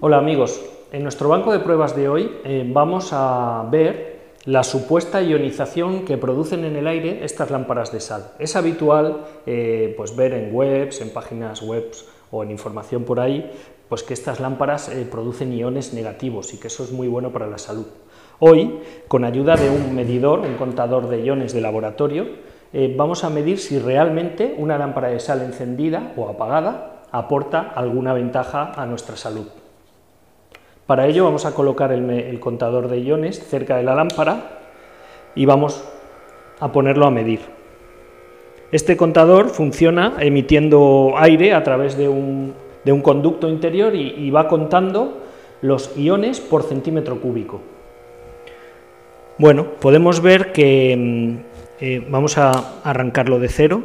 Hola amigos, en nuestro banco de pruebas de hoy vamos a ver la supuesta ionización que producen en el aire estas lámparas de sal. Es habitual pues ver en webs, en páginas web o en información por ahí, pues que estas lámparas producen iones negativos y que eso es muy bueno para la salud. Hoy, con ayuda de un medidor, un contador de iones de laboratorio, vamos a medir si realmente una lámpara de sal encendida o apagada aporta alguna ventaja a nuestra salud. Para ello vamos a colocar el contador de iones cerca de la lámpara y vamos a ponerlo a medir. Este contador funciona emitiendo aire a través de un conducto interior y va contando los iones por centímetro cúbico. Bueno, podemos ver que vamos a arrancarlo de cero.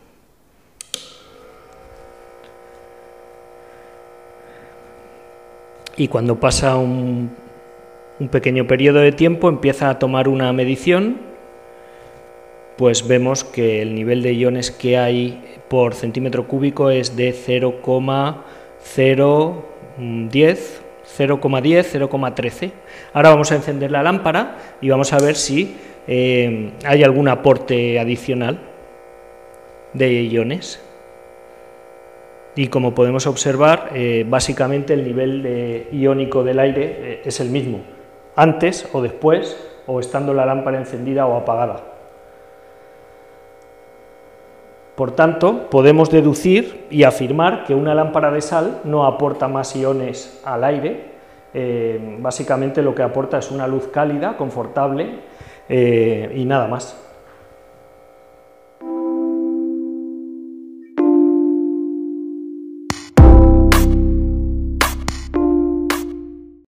Y cuando pasa un pequeño periodo de tiempo empieza a tomar una medición, pues vemos que el nivel de iones que hay por centímetro cúbico es de 0,010, 0,13. Ahora vamos a encender la lámpara y vamos a ver si hay algún aporte adicional de iones. Y como podemos observar, básicamente el nivel iónico del aire es el mismo, antes o después, o estando la lámpara encendida o apagada. Por tanto, podemos deducir y afirmar que una lámpara de sal no aporta más iones al aire, básicamente lo que aporta es una luz cálida, confortable y nada más.